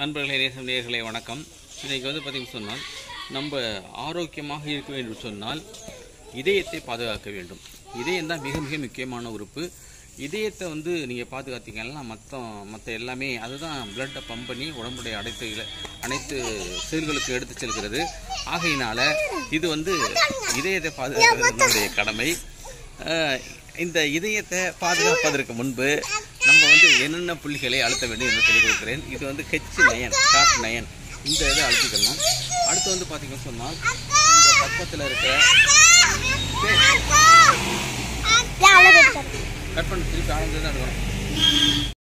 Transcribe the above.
நண்பர்களே, நேசம் நேயர்களே வணக்கம். இன்றைக்கி பார்த்திங்கன்னு சொன்னால் நம்ம ஆரோக்கியமாக இருக்க வேண்டும் சொன்னால் இதயத்தை பாதுகாக்க வேண்டும். இதயம் தான் மிக மிக முக்கியமான உறுப்பு. இதயத்தை நீங்கள் பாதுகாத்தீங்கன்னா மற்ற எல்லாமே அதுதான் பிளட்டை பம்ப் பண்ணி உடம்புடைய அனைத்து செல்களுக்கு எடுத்து செல்கிறது. ஆகையினால் இது இதயத்தை பாதுகாக்கிறது நம்முடைய கடமை. இந்த இதயத்தை பாதுகாப்பதற்கு முன்பு நம்ம என்னென்ன புள்ளிகளை அழுத்த வேண்டும் என்று சொல்லிக் கொடுக்கிறேன். இது H9 ஷார்ட் 9 இந்த இதை அழுத்திக்கணும். அடுத்து பார்த்தீங்கன்னு சொன்னால் இந்த பக்கத்தில் இருக்கிற கட் பண்ணி திருப்பி ஆனது தான் எடுக்கணும்.